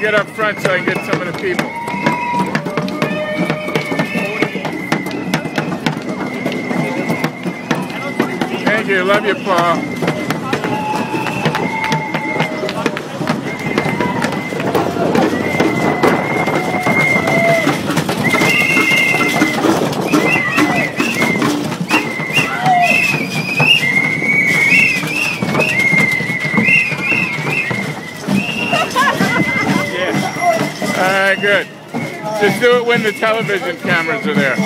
get up front so I can get some of the people. Thank you. Love you, Paul. All right, good. Just do it when the television cameras are there.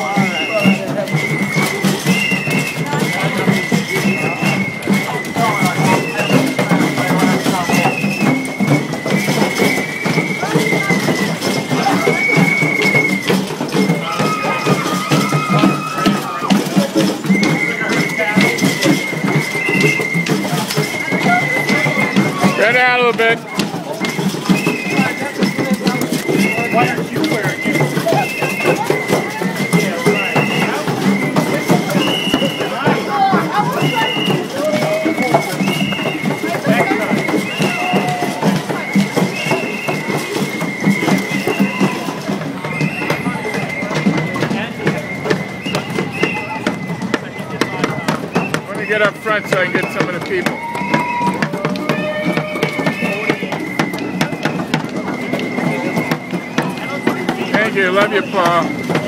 Spread out a little bit. Why aren't you wearing it? I want to get up front so I can get some of the people. Thank you. Love you, Paul.